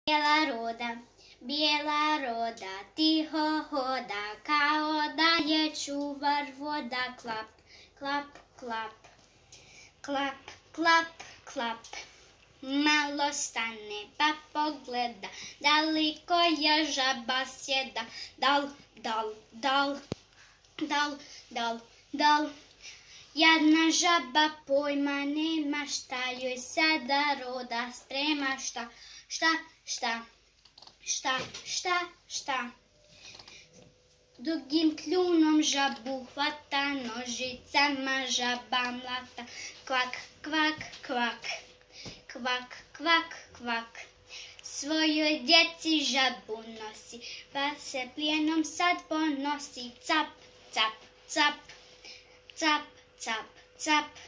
Bijela roda, tiho hoda, kao da je čuvar voda. Klap, klap, klap, klap, klap, klap. Malo stane pa pogleda, da li koja žaba sjeda. Dal, dal, dal, dal, dal, dal. Jadna žaba pojma nema, šta joj sada roda sprema. Šta, šta, šta, šta, šta, šta. Dugim kljunom žabu hvata, nožicama žaba mlata. Kvak, kvak, kvak, kvak, kvak, kvak. Svojoj djeci žabu nosi, pa se plijenom sad ponosi. Cap, cap, cap, cap, cap, cap.